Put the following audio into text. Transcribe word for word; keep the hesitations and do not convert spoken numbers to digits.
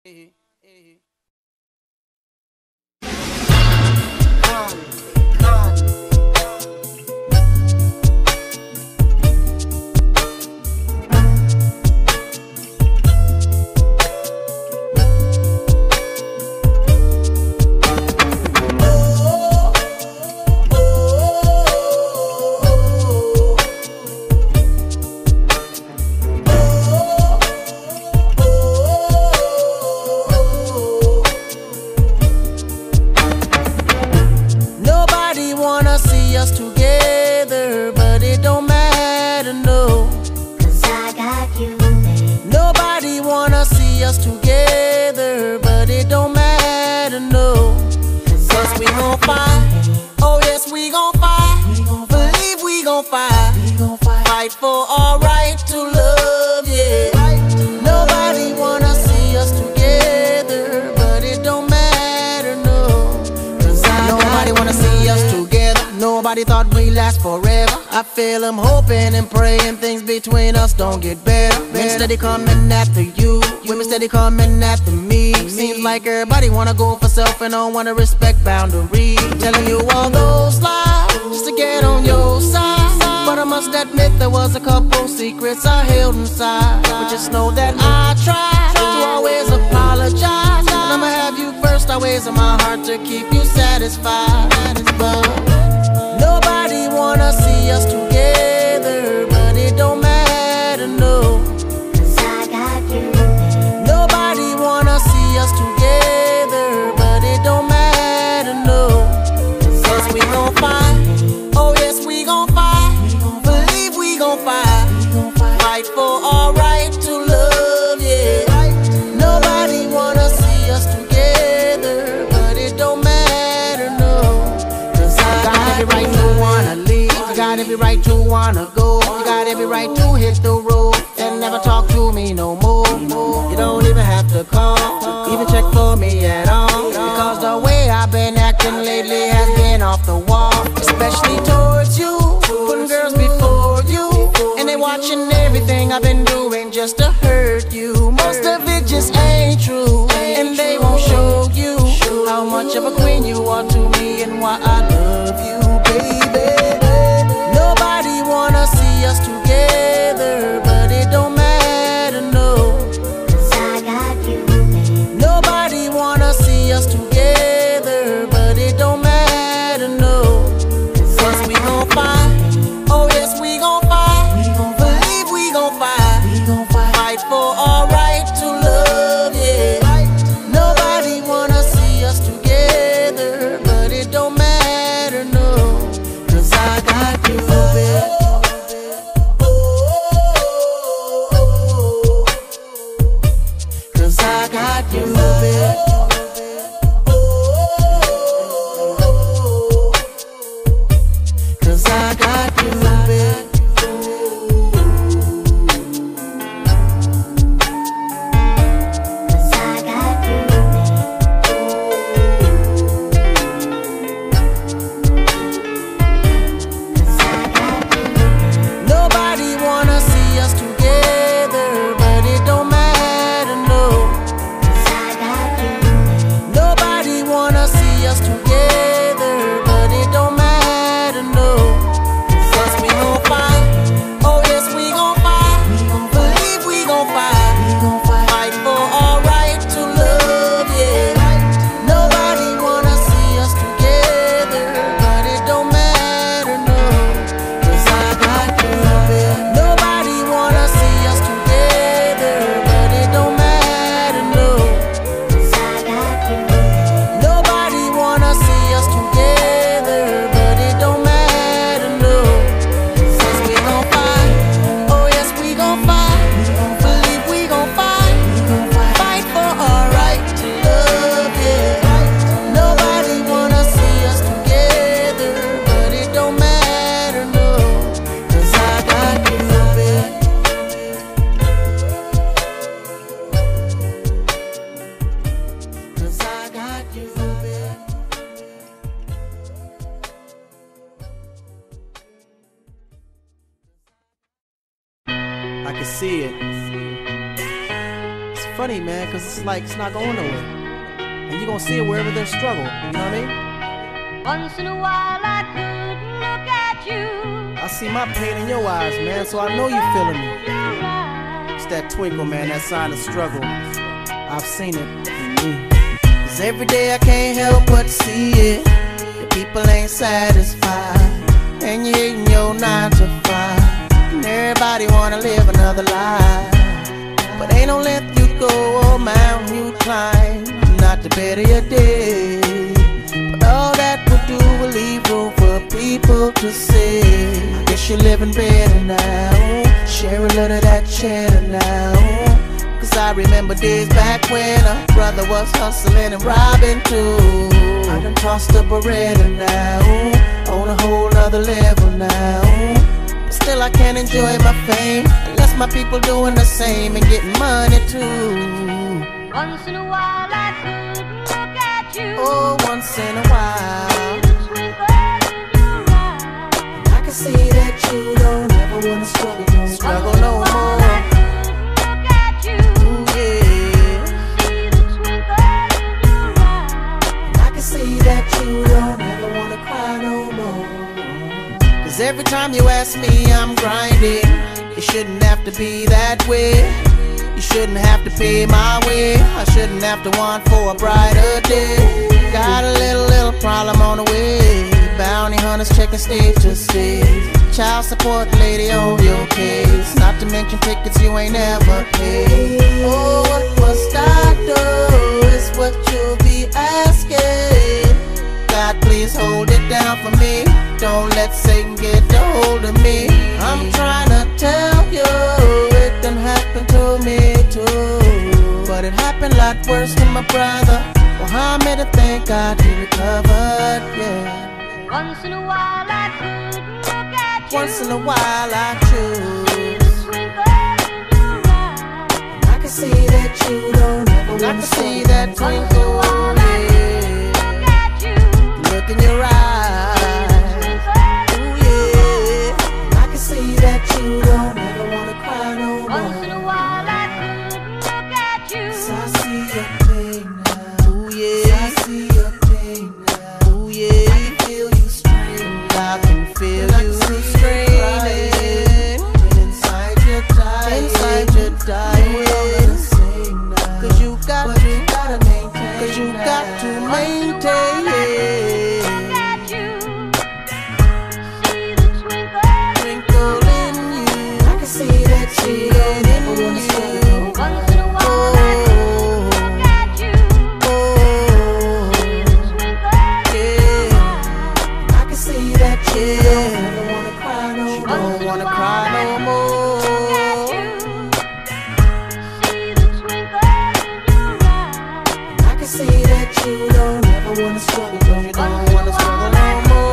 Nobody thought we'd last forever. I feel I'm hoping and praying things between us don't get better. Men steady coming after you, women steady coming after me. Seems like everybody wanna go for self and don't wanna respect boundaries. Telling you all those lies just to get on your side, but I must admit there was a couple secrets I held inside. But just know that I try to always apologize, and I'ma have you first always in my heart to keep you satisfied. But nobody wanna see us together, but it don't matter, no, 'cause I got you. Nobody wanna see us together, but it don't matter, no, 'cause we gon' fight. Oh yes, we gon' fight. Believe we gon' fight. Fight for our right to love, yeah. Nobody wanna see us together, but it don't matter, no, 'cause I got every right to wanna leave. You got every right to wanna go. You got every right to hit the road and never talk to me no more. You don't even have to call, even check for me at all, because the way I've been acting lately has been off the wall. Especially towards you, putting girls before you, and they watching everything I've been doing just to hurt you. Most of it just ain't true, and they won't show you how much of a queen you are to me and why I love you, baby. Nobody wanna see us together, but it don't matter, no, 'cause I got you. Nobody wanna see us together, but it don't matter, no, 'cause we gon' fight. Oh yes, we gon' fight. Believe we gon' fight. Fight for our right to love, yeah. Nobody wanna see us together, but it don't matter, no, 'cause I got you, baby. Cause I got you, baby. Cause I got you, baby. Cause I got you, Cause I got you. Nobody wanna see us together, but it don't matter, no, 'cause I got you. funny, man, cause it's like it's not going nowhere. And you're gonna see it wherever there's struggle, you know what I mean? Once in a while I could look at you. I see my pain in your eyes, man, so I know you're feeling me. It's that twinkle, man, that sign of struggle. I've seen it in me. Cause every day I can't help but see it. The people ain't satisfied, and you hating your nine to five. And everybody wanna live another life, but ain't no length you go or mountain you climb, not to better your day. But all that would do will leave room for people to say, I guess you're living better now. Share a little of that cheddar now. Cause I remember days back when a brother was hustling and robbing too. I done tossed a Beretta now, on a whole nother level now. But still I can't enjoy my fame unless my people doing the same and getting money too. Once in a while I could look at you. Oh, once in a while See the twinkle in your eyes. I can see that you don't ever wanna struggle no more. Struggle no more. Cause every time you ask me, I'm grinding. It shouldn't have to be that way. You shouldn't have to pay my way. I shouldn't have to want for a brighter day. Got a little, little problem on the way. Bounty hunters checking stage to stage. Child support lady on your case. Not to mention tickets you ain't never paid. Oh, what must I do is what you'll be asking. God, please hold it down for me. Don't let Satan get a hold of me. I'm trying to tell you, it done happened to me too. But it happened a lot worse to my brother Muhammad, and thank God he recovered, yeah. Once in a while I could look at you. Once in a while I choose. See the twinkle in your eyes. I can see that you don't ever wanna. I can see that twinkle, yeah. Look in your eyes. Ooh, yeah. I can see that you don't ever wanna cry no more. Once in a while I could look at you. So I see your pain now. Ooh, yeah. So I see your pain now. Ooh, yeah. I can feel you straining. I can feel I you straining. Inside your dying. Inside your dying. Cause you got but to, you gotta maintain. Cause you got to maintain. See that you don't ever wanna struggle, you don't wanna struggle no more.